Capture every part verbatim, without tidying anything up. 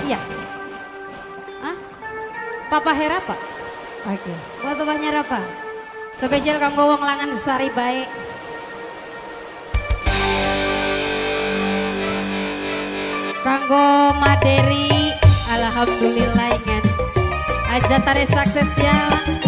Iya. Hah? Papa Herapa? Oke. Buat babahnya Rapa. Spesial kanggo wong langan sari baik. Kanggo Maderi, alhamdulillah ingat. Aja tare sukses ya.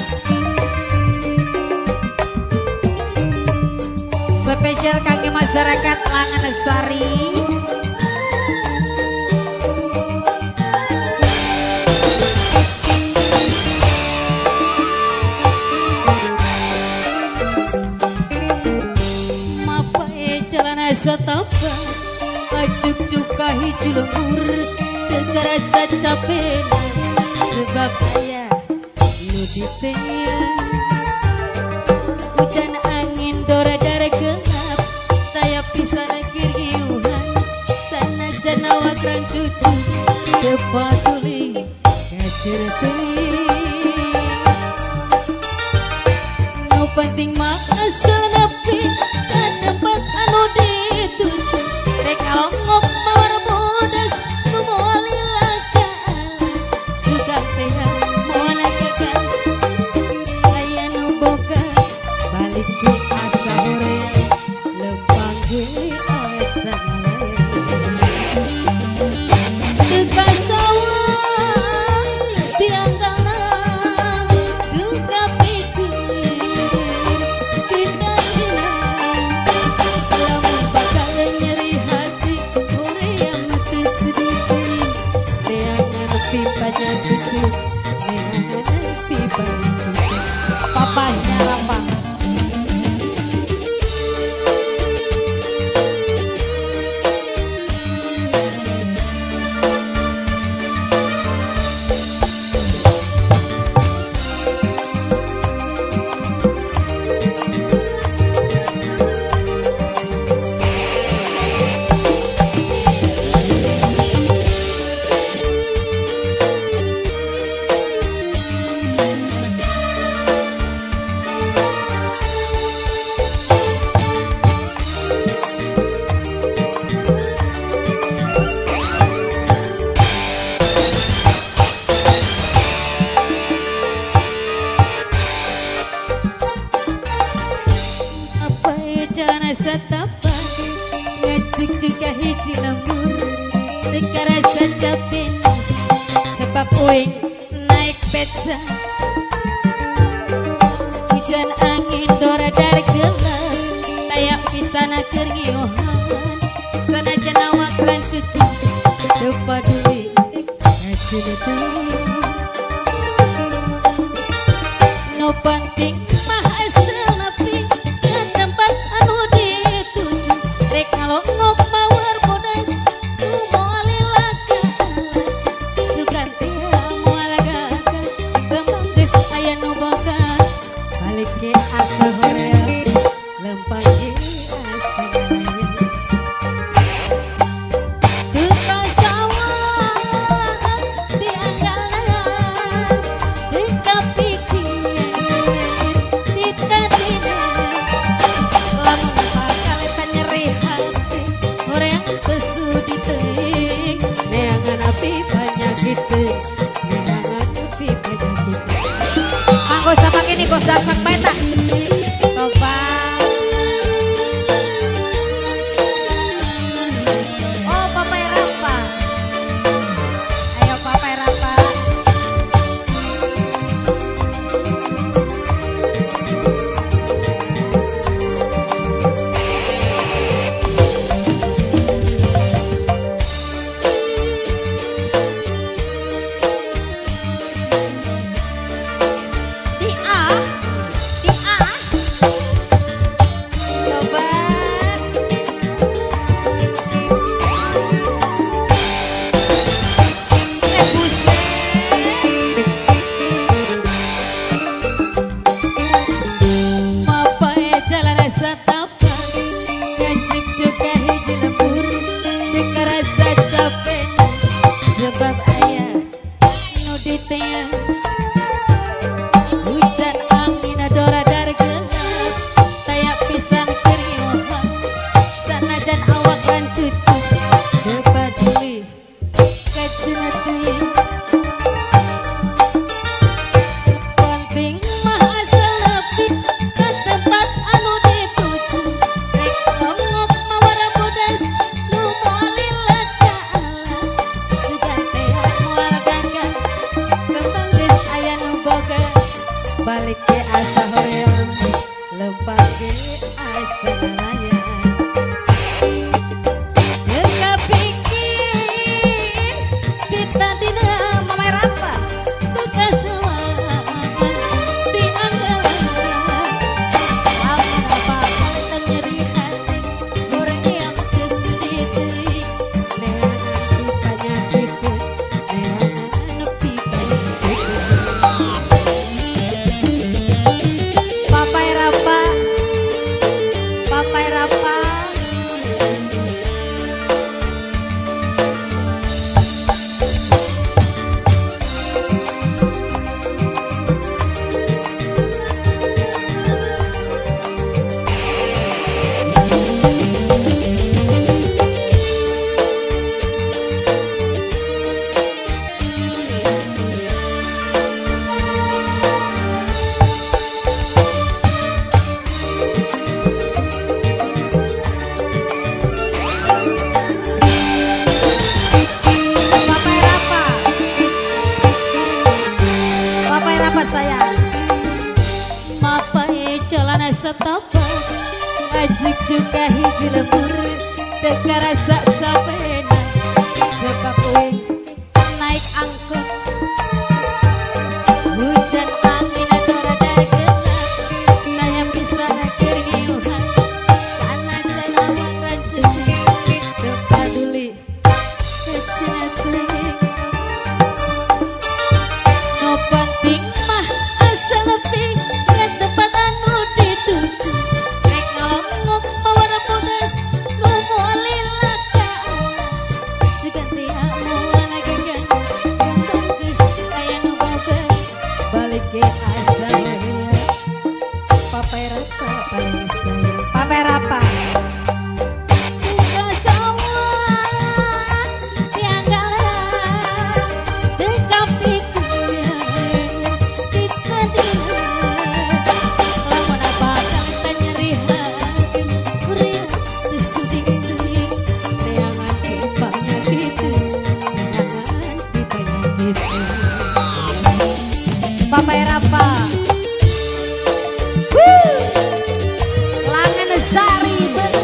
Spesial kangge masyarakat langan sari. Satapa ajuk cuka hiji lembur terasa capek sebab ayah lu ditanya hujan angin dora-dara gelap saya bisa negeri giuhan sana janawa kan cucu tepatuli ngacerti no penting mak asal napi tempat anu di kalau ngok mawar bodas kumoli laka sudah teh mulai kekan aya nu boga balik ke asa hore lepang ge asa duka sawang tianggalan duka pikir kita hilang lamun bakal nyeri pipanya cukup dengan pipa papanya Rapa. Satapa ngajik juga hiji lembur terasa capek sebab uing naik beca hujan angin dora-dara gelap tayak pisana kergiohan sana janawa klan cucu tepaduli ngacerita no penting mah asal napi ke tempat anu dituju rek kalau ngok mawar bodas kumoli laka sugan tia muala gaka kembang geus aya nu boga balik ke asa hoream lempang ge asa duka sawang tianggalan duka pikir kita tidak lamun bakal nyeri hati hoream pesudi teuing neangan api penyakit teuing neangan api penyakit anggo sama kini bos dapat peta Bapak. Oh Papa Rapa, ayo Papa Rapa. Di A, di A. Balik ke asa hoream, lempar ke asa nelayan. Nggak pikir kita dina mamai rapa, tuka selama di anggalan. Lama apa kan nyeri hati, orang yang kesedih. Neangan dukanya gitu, neangan nepi banyak gitu. Papai Rapa, Papai Rapa. Sayang mapai celana setapak ajik juga hiji lembur teka rasa capena sebab we naik angkot hujan angin adara dari gelap saya bisa keringiuhan sana jalawan rancuci terpaduli kecil kuing no penting Papai Rapa paling sayang Papai Rapa Papai Rapa Langan Sari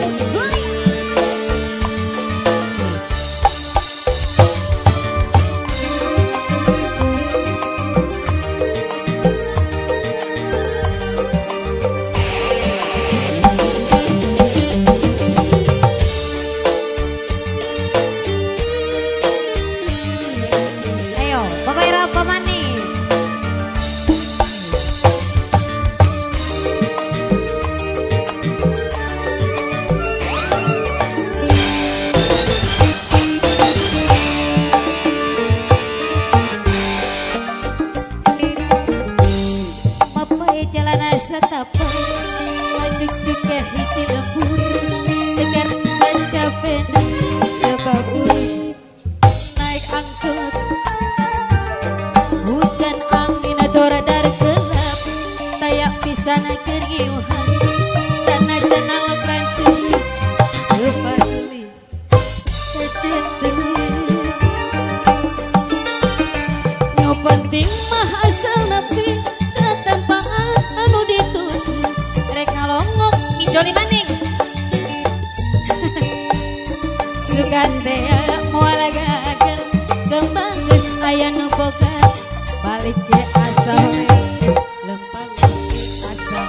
ayo Papai Rapa manis. Setapak majuk juga hiji lembur tegar saja pena sebab uli naik angkot hujan angin adora dari gelap tayak bisa naik keriuhan sana jangan lekan cuci kepali kecetri no penting mah asal napi Joli maning Sugante mual gagal kembang geus aya nu boga balik ke asa lempang ke asa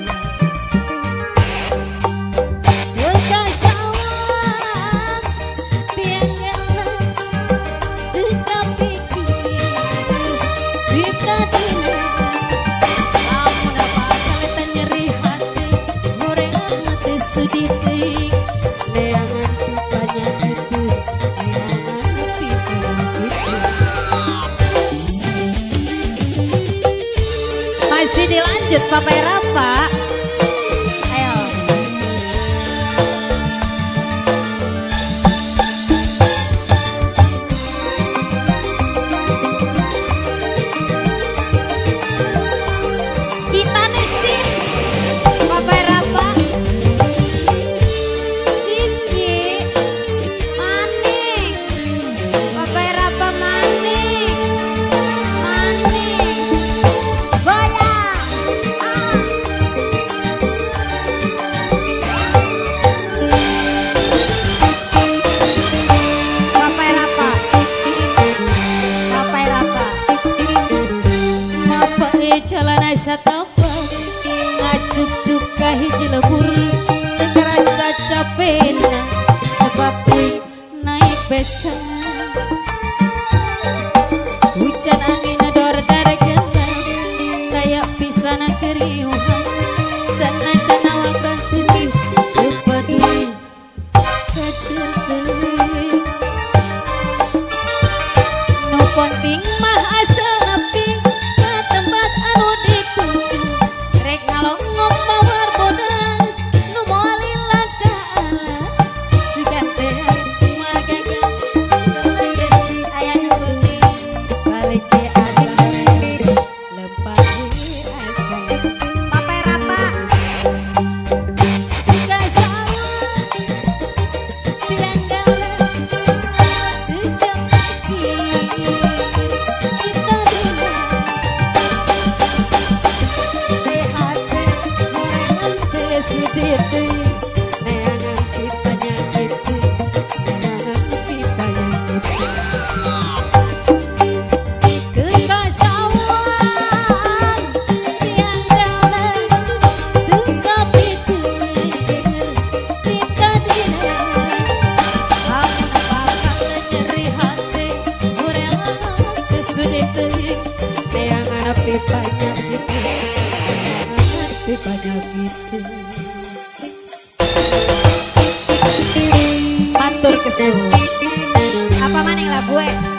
Yuka sawang tiangana kita pikir kita dina amun apa kata nyeri sedih leangan tupanya itu leangan pikiran itu masih dilanjut Papai Rapa ayo ponting mah asa nepi ke tempat anu dituju rek ngalongok mawar bodas nu moal lila ka ala sugan teh magaga legesi aya nu penting balik ke abdi lepas asa papai rapa matur kesuwun apa maning lah gue